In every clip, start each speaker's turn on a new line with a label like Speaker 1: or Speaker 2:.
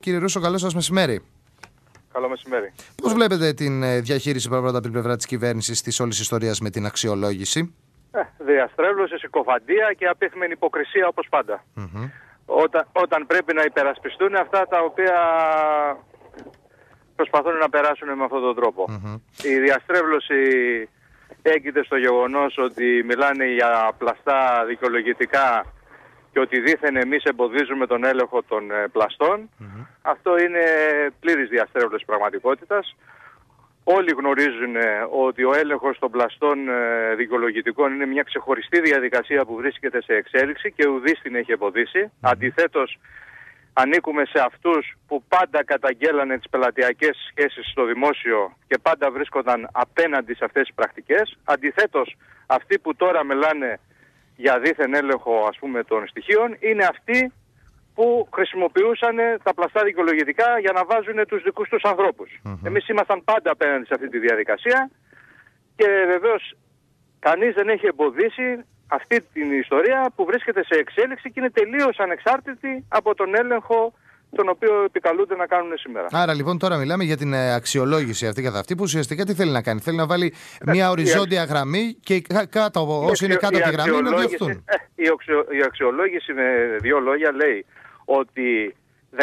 Speaker 1: Κύριε Ρούσο, καλό σας μεσημέρι.
Speaker 2: Καλό μεσημέρι.
Speaker 1: Πώς βλέπετε την διαχείριση πρώτα από την πλευρά της κυβέρνησης της όλης ιστορίας με την αξιολόγηση?
Speaker 2: Διαστρέβλωση, συκοφαντία και απίθμενη υποκρισία όπως πάντα. Όταν πρέπει να υπερασπιστούν αυτά τα οποία προσπαθούν να περάσουν με αυτόν τον τρόπο. Η διαστρέβλωση έγκυται στο γεγονός ότι μιλάνε για πλαστά δικαιολογητικά και ότι δήθεν εμείς εμποδίζουμε τον έλεγχο των πλαστών. Αυτό είναι πλήρης διαστρέβλωση πραγματικότητας. Όλοι γνωρίζουν ότι ο έλεγχος των πλαστών δικαιολογητικών είναι μια ξεχωριστή διαδικασία που βρίσκεται σε εξέλιξη και ουδής την έχει εμποδίσει. Αντιθέτως, ανήκουμε σε αυτούς που πάντα καταγγέλανε τις πελατειακές σχέσεις στο δημόσιο και πάντα βρίσκονταν απέναντι σε αυτές τις πρακτικές. Αντιθέτως, αυτοί που τώρα μιλάνε για δίθεν έλεγχο, ας πούμε, των στοιχείων, είναι αυτοί που χρησιμοποιούσαν τα πλαστά δικαιολογητικά για να βάζουν τους δικούς τους ανθρώπους. Εμείς ήμασταν πάντα απέναντι σε αυτή τη διαδικασία και βεβαίως κανείς δεν έχει εμποδίσει αυτή την ιστορία που βρίσκεται σε εξέλιξη και είναι τελείως ανεξάρτητη από τον έλεγχο τον οποίο επικαλούνται να κάνουν σήμερα.
Speaker 1: Άρα λοιπόν τώρα μιλάμε για την αξιολόγηση αυτή καθ' αυτή που ουσιαστικά τι θέλει να κάνει? Θέλει να βάλει μια οριζόντια γραμμή και όσοι είναι κάτω από τη γραμμή να διωχθούν.
Speaker 2: Η αξιολόγηση με δύο λόγια λέει ότι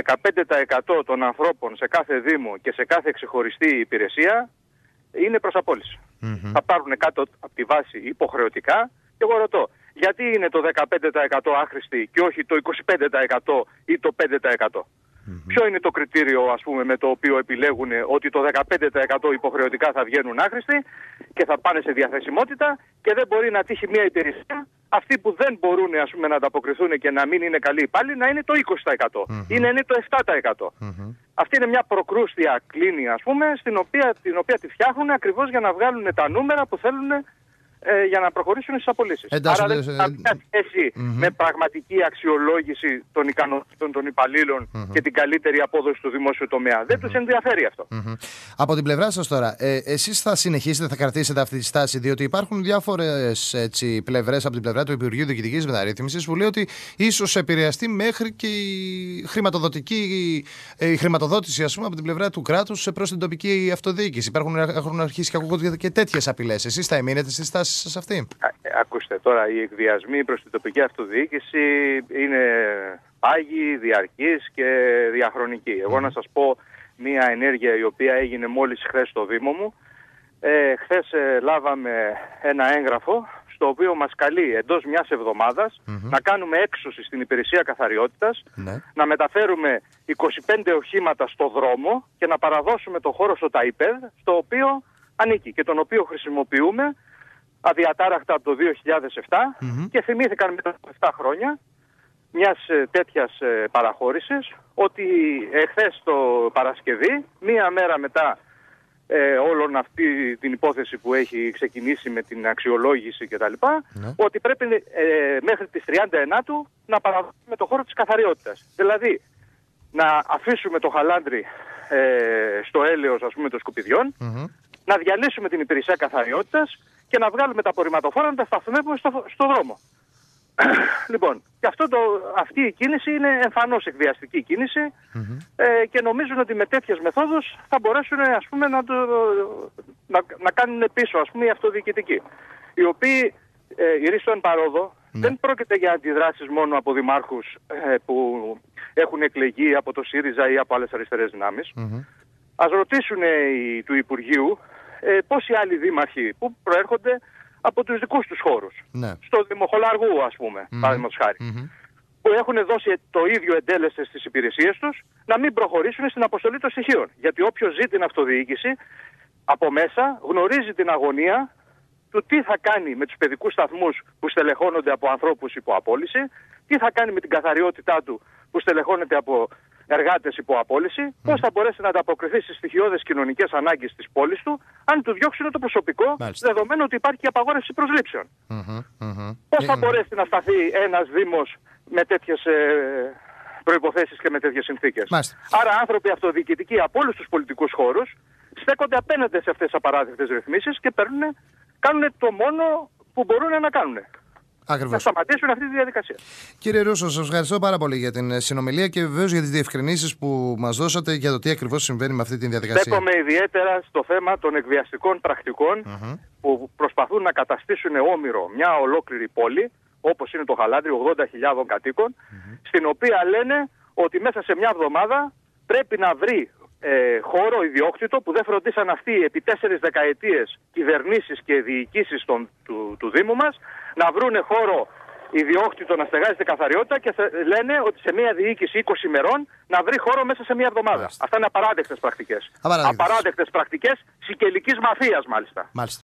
Speaker 2: 15% των ανθρώπων σε κάθε δήμο και σε κάθε ξεχωριστή υπηρεσία είναι προς απόλυση. Θα πάρουν κάτω από τη βάση υποχρεωτικά και εγώ ρωτώ, γιατί είναι το 15% άχρηστοι και όχι το 25% ή το 5%? Ποιο είναι το κριτήριο, ας πούμε, με το οποίο επιλέγουν ότι το 15% υποχρεωτικά θα βγαίνουν άχρηστοι και θα πάνε σε διαθεσιμότητα και δεν μπορεί να τύχει μια υπηρεσία αυτοί που δεν μπορούν, ας πούμε, να ανταποκριθούν και να μην είναι καλοί υπάλληλοι να είναι το 20% ή να είναι το 7%. Αυτή είναι μια προκρούστια κλίνη, ας πούμε, την οποία τη φτιάχνουν ακριβώς για να βγάλουν τα νούμερα που θέλουν για να προχωρήσουν στις απολύσεις. Άρα δεν έχει καμία σχέση με πραγματική αξιολόγηση των ικανότητων των υπαλλήλων και την καλύτερη απόδοση του δημόσιου τομέα. Δεν τους ενδιαφέρει αυτό.
Speaker 1: Από την πλευρά σας τώρα, εσείς θα συνεχίσετε, θα κρατήσετε αυτή τη στάση, διότι υπάρχουν διάφορες πλευρές από την πλευρά του Υπουργείου Διοικητικής Μεταρρύθμισης που λέει ότι ίσως επηρεαστεί μέχρι και η χρηματοδότηση, ας πούμε, από την πλευρά του κράτους προς την τοπική αυτοδιοίκηση. Έχουν αρχίσει και ακούγονται και τέτοιες απειλές. Εσείς θα εμείνετε στη στάση σας αυτή?
Speaker 2: Ακούστε τώρα, οι εκβιασμοί προς την τοπική αυτοδιοίκηση είναι πάγιοι, διαρκείς και διαχρονικοί. Εγώ να σας πω μια ενέργεια η οποία έγινε μόλις χθες στο Δήμο μου. Χθες λάβαμε ένα έγγραφο στο οποίο μας καλεί εντός μιας εβδομάδας να κάνουμε έξωση στην υπηρεσία καθαριότητας, να μεταφέρουμε 25 οχήματα στο δρόμο και να παραδώσουμε το χώρο στο ΤΑΙΠΕΔ, στο οποίο ανήκει και τον οποίο χρησιμοποιούμε αδιατάραχτα από το 2007 και θυμήθηκαν μετά από 7 χρόνια μιας τέτοιας παραχώρησης ότι εχθές το Παρασκευή, μία μέρα μετά όλον αυτή την υπόθεση που έχει ξεκινήσει με την αξιολόγηση κτλ. Ότι πρέπει μέχρι τις 39 να παραδώσουμε το χώρο της καθαριότητας. Δηλαδή να αφήσουμε το χαλάντρι στο έλεος, ας πούμε, των σκουπιδιών, να διαλύσουμε την υπηρεσία καθαριότητας και να βγάλουμε τα απορριμματοφόρα να τα σταθμεύουμε στο δρόμο. Λοιπόν, και αυτή η κίνηση είναι εμφανώς εκβιαστική κίνηση και νομίζουν ότι με τέτοιες μεθόδους θα μπορέσουν, ας πούμε, να κάνουν πίσω, ας πούμε, οι αυτοδιοικητικοί. Οι οποίοι ηρίστο εν παρόδο δεν πρόκειται για αντιδράσεις μόνο από δημάρχους που έχουν εκλεγεί από το ΣΥΡΙΖΑ ή από άλλες αριστερές δυνάμεις. Ας ρωτήσουν του Υπουργείου πόσοι άλλοι δήμαρχοι που προέρχονται από τους δικούς τους χώρους. Στο Δημοχολαργού, ας πούμε, παραδείγματος χάρη. Που έχουν δώσει το ίδιο εντέλεστες στις υπηρεσίες τους να μην προχωρήσουν στην αποστολή των στοιχείων. Γιατί όποιος ζει την αυτοδιοίκηση από μέσα γνωρίζει την αγωνία του τι θα κάνει με τους παιδικούς σταθμούς που στελεχώνονται από ανθρώπους υπό απόλυση, τι θα κάνει με την καθαριότητά του που στελεχώνεται από εργάτες υπό απόλυση, πώς θα μπορέσει να ανταποκριθεί στις στοιχειώδες κοινωνικές ανάγκες της πόλης του, αν του διώξουν το προσωπικό, δεδομένου ότι υπάρχει και απαγόρευση προσλήψεων. Πώς θα μπορέσει να σταθεί ένας δήμος με τέτοιες προϋποθέσεις και με τέτοιες συνθήκες? Άρα άνθρωποι αυτοδιοικητικοί από όλους τους πολιτικούς χώρους στέκονται απέναντι σε αυτές τις απαράδεκτες ρυθμίσεις και κάνουν το μόνο που μπορούν να κάνουν. να σταματήσουν αυτή τη διαδικασία.
Speaker 1: Κύριε Ρούσο, σας ευχαριστώ πάρα πολύ για την συνομιλία και βεβαίως για τις διευκρινήσεις που μας δώσατε για το τι ακριβώς συμβαίνει με αυτή τη διαδικασία.
Speaker 2: Στέκομαι ιδιαίτερα στο θέμα των εκβιαστικών πρακτικών που προσπαθούν να καταστήσουν όμηρο μια ολόκληρη πόλη, όπως είναι το Χαλάνδρι, 80.000 κατοίκων, στην οποία λένε ότι μέσα σε μια εβδομάδα πρέπει να βρει χώρο ιδιόκτητο που δεν φροντίσαν αυτοί επί 4 δεκαετίες κυβερνήσεις και διοικήσεις του Δήμου μας να βρούνε χώρο ιδιόκτητο να στεγάζεται καθαριότητα και λένε ότι σε μια διοίκηση 20 ημερών να βρει χώρο μέσα σε μια εβδομάδα. Αυτά είναι απαράδεκτες πρακτικές. Απαράδεκτες πρακτικές σικελικής μαφίας μάλιστα.